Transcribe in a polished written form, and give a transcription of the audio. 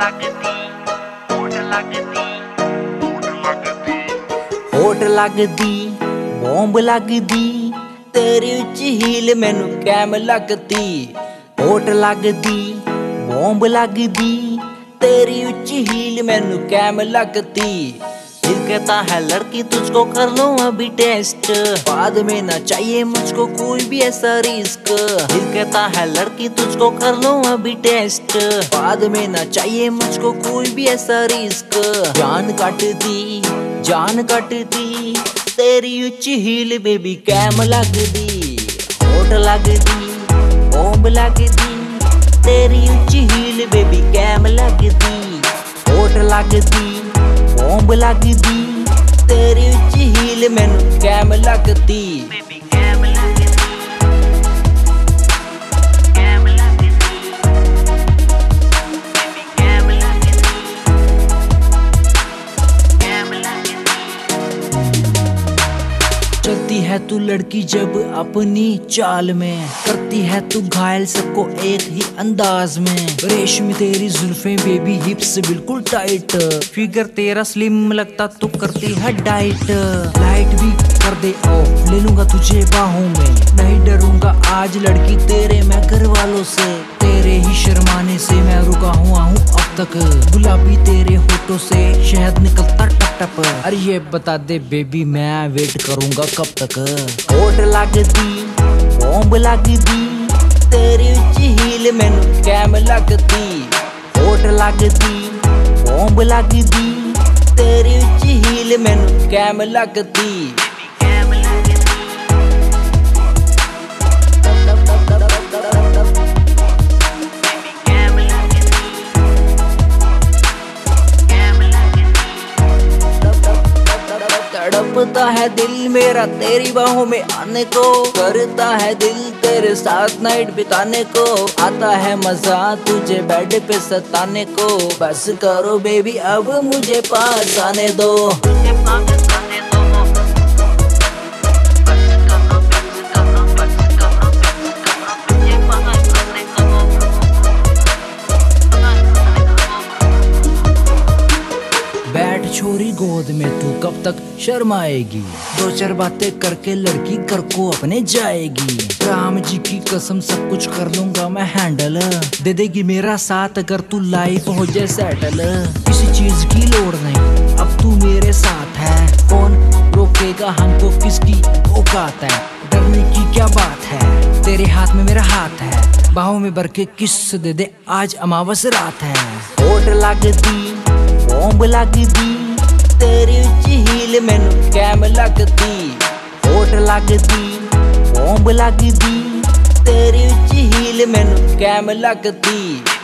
होठ लगदी बॉम्ब लगदी तेरी उच्ची हील मैनू कैम लगदी। होठ लगदी बॉम्ब लगदी तेरी उच्ची हील मैनू कैम लगदी। दिल कहता है लड़की तुझको कर लूं अभी टेस्ट, बाद में ना चाहिए मुझको कोई भी ऐसा रिस्क। दिल कहता है लड़की तुझको कर लूं अभी टेस्ट, बाद में ना चाहिए मुझको कोई भी ऐसा रिस्क। जान कटती तेरी उच्ची हील बेबी कैम लगदी। होठ लगदी बॉम्ब लगदी तेरी उच्ची हील बेबी कैम लगदी। होठ लगदी बॉम्ब लगदी तेरी उच्ची हील मैनू कैम लगदी। चलती है तू लड़की जब अपनी चाल में, करती है तू घायल सबको एक ही अंदाज में। रेशमी तेरी जुल्फें बेबी हिप्स बिल्कुल टाइट, फिगर तेरा स्लिम लगता तू करती है डाइट। लाइट भी कर दे ऑफ, ले लूंगा तुझे बाहों में, नहीं डरूंगा आज लड़की तेरे मैं घर वालों से। तेरे ही शर्माने से मैं रुका हुआ हूँ अब तक, गुलाबी तेरे होठों से शहद निकलता टप टप। अरे ये बता दे बेबी मैं वेट करूंगा कब तक। होठ लगदी बॉम्ब लगदी तेरी उच्ची हील मैनू कैम लगदी। होठ लगदी बॉम्ब लगदी तेरी उच्ची हील मैनू कैम लगदी। तड़पता है दिल मेरा तेरी बाहों में आने को, करता है दिल तेरे साथ नाइट बिताने को। आता है मजा तुझे बेड पे सताने को, बस करो बेबी अब मुझे पास आने दो। बैठ छोरी गोद में तू कब तक शर्माएगी, दो चार बातें करके लड़की घर को अपने जाएगी। राम जी की कसम सब कुछ कर लूंगा मैं हैंडल, दे देगी मेरा साथ अगर तू लाइफ हो जाए सेटल। किसी चीज की लोड़ नहीं अब तू मेरे साथ है, कौन रोकेगा हमको किसकी औकात है। डरने की क्या बात है तेरे हाथ में मेरा हाथ है, बाहों में भर के किस दे दे आज अमावस रात है। होठ लगदी बॉम्ब लगदी तेरी उच्ची हील मैनू कैम लगदी। होठ लगदी बॉम्ब लगदी तेरी उच्ची हील मैनू कैम लगदी।